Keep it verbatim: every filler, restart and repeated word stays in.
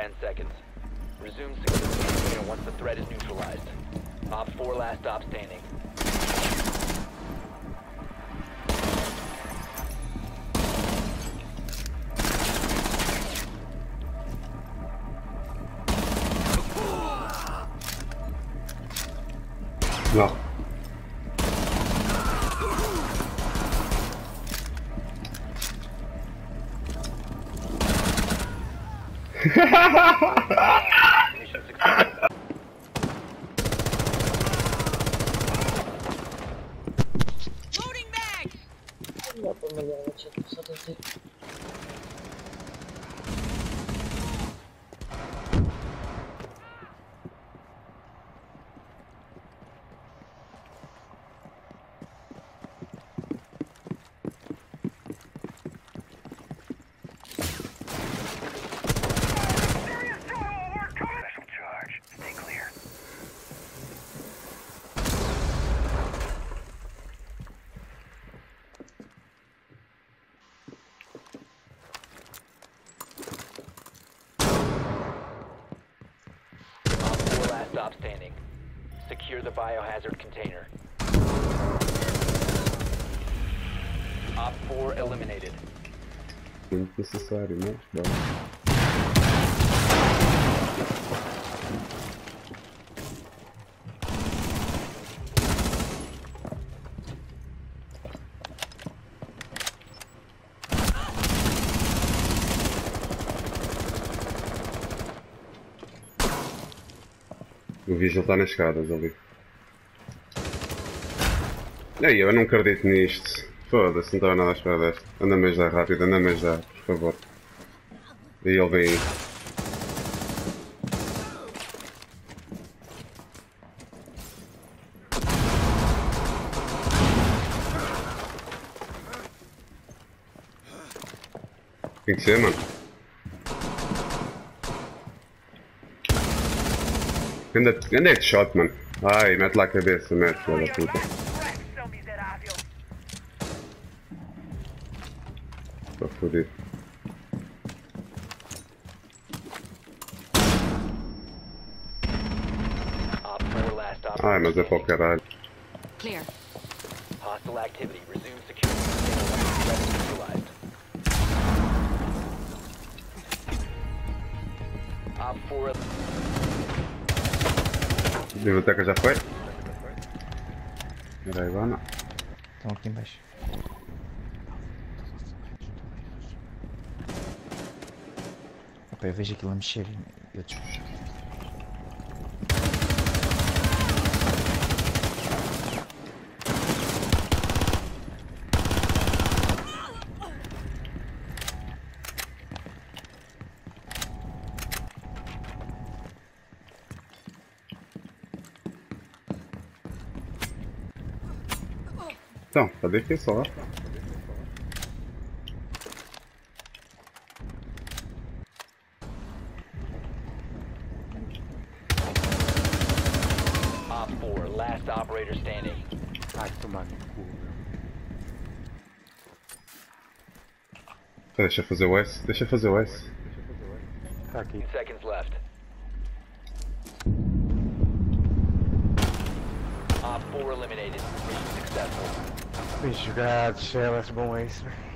ten seconds. Resume successfully once the threat is neutralized. Op four last stop standing. No. Mission successful. Loading bags! Я помиляла, что-то садити. Stop standing. Secure the biohazard container. Op four eliminated. Muito necessário, né? Bom. O Vigil está nas escadas ali. Ei, eu não acredito nisto. Foda-se, não estava nada à espera desta. Anda-me a ajudar rápido, anda-me a ajudar, por favor. E ele vem aí. Tem que ser, mano. Anda, anda é de shot, mano. Ai, mete lá a cabeça, mete, filha da puta. Estou fodido. Ai, mas é para o caralho. Clear. Hostile activity. Resume security. Threat is neutralized. Op four. Biblioteca já foi? Era igual, não. Estão aqui embaixo. Opa, eu vejo aquilo a mexer e eu desculpo. Então, tá difícil, ó. Op four, last operator standing. Ai, tomar no cu. Deixa eu fazer o S, deixa eu fazer o S. Tá aqui. ten seconds left. Op four eliminated. Mission successful. Bem jogado, Shellas, bom é isso.